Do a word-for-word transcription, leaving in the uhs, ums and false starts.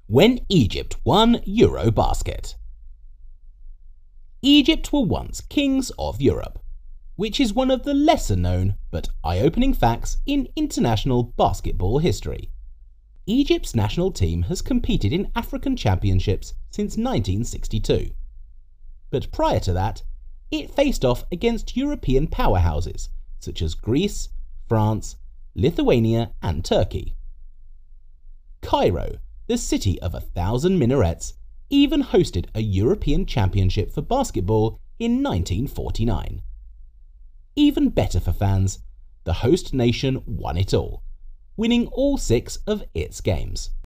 When Egypt won EuroBasket. Egypt were once kings of Europe, which is one of the lesser known but eye-opening facts in international basketball history. Egypt's national team has competed in African championships since nineteen sixty-two. But prior to that, it faced off against European powerhouses such as Greece, France, Lithuania and Turkey. Cairo, the city of a thousand minarets, even hosted a European Championship for basketball in nineteen forty-nine. Even better for fans, the host nation won it all, winning all six of its games.